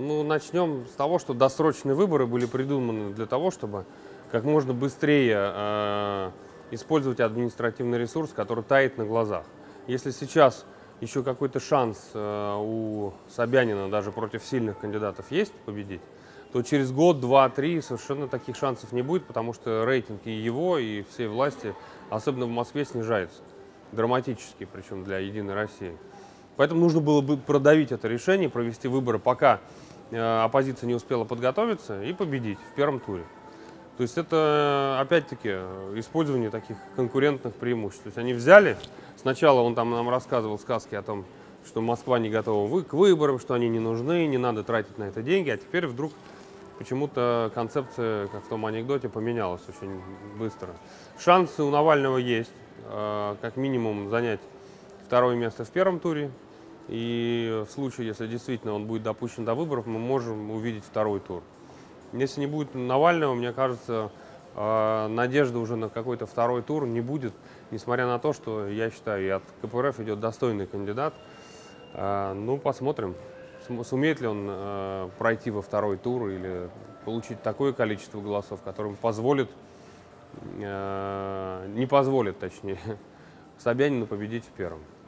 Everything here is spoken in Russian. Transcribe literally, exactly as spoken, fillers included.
Ну, начнем с того, что досрочные выборы были придуманы для того, чтобы как можно быстрее э, использовать административный ресурс, который тает на глазах. Если сейчас еще какой-то шанс э, у Собянина даже против сильных кандидатов есть победить, то через год, два, три совершенно таких шансов не будет, потому что рейтинг и его, и всей власти, особенно в Москве, снижается. Драматически, причем для «Единой России». Поэтому нужно было бы продавить это решение, провести выборы, пока э, оппозиция не успела подготовиться, и победить в первом туре. То есть это, опять-таки, использование таких конкурентных преимуществ. То есть они взяли, сначала он там нам рассказывал сказки о том, что Москва не готова к выборам, что они не нужны, не надо тратить на это деньги, а теперь вдруг почему-то концепция, как в том анекдоте, поменялась очень быстро. Шансы у Навального есть, э, как минимум занять второе место в первом туре. И в случае, если действительно он будет допущен до выборов, мы можем увидеть второй тур. Если не будет Навального, мне кажется, э, надежды уже на какой-то второй тур не будет, несмотря на то, что, я считаю, и от ка пэ эр эф идет достойный кандидат. Э, ну, посмотрим, сумеет ли он э, пройти во второй тур или получить такое количество голосов, которое позволит, э, не позволит, точнее, Собянину победить в первом.